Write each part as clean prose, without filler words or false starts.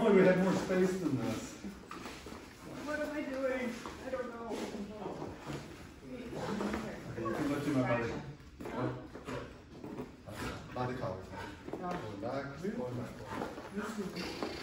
only we had more space than this. What am I doing? I don't know. Okay, you can lift him up. By the collar. Going back, going back.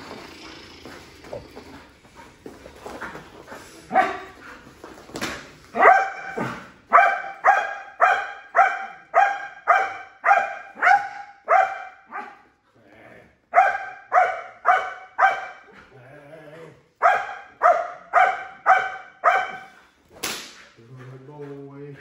Good boy.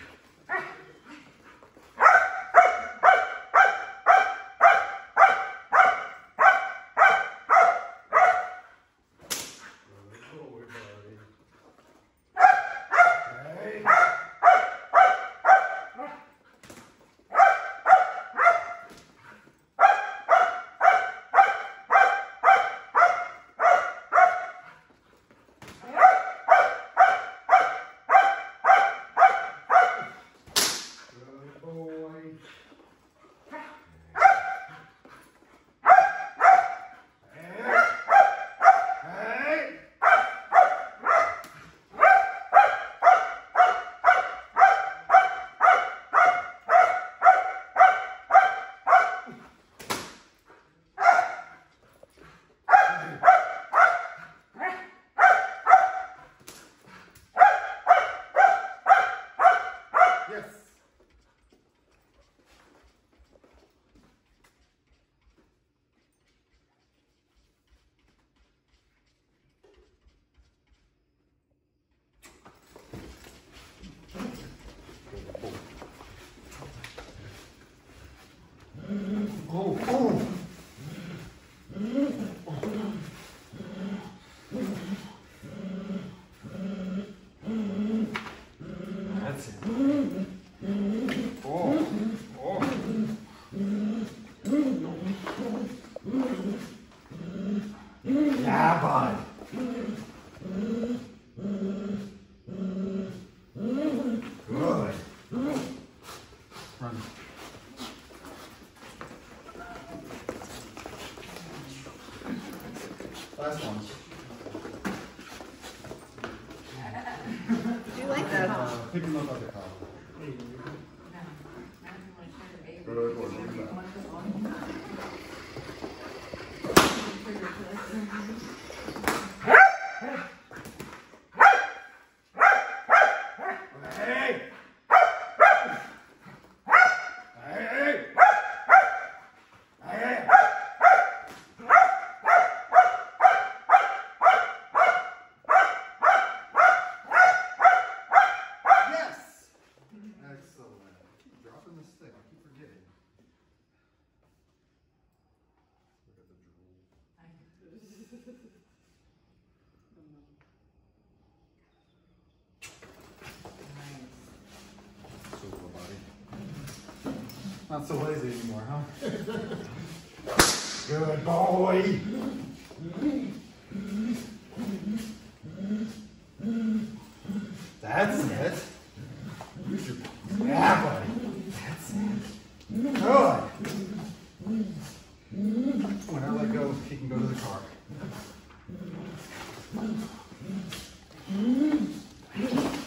Yes. Oh, oh. That's it. Oh, oh. Yeah, bud. Good. Run. Last one. Do you like that? Pick him up by the collar. Good boy. Hey! Hey! Hey! Yes! Excellent. Keep dropping the stick. I keep forgetting. Look at the drool. Super buddy. Not so lazy anymore, huh? Good boy. That's it. Use your, yeah, buddy. That's it. Good. When I let go, he can go to the car.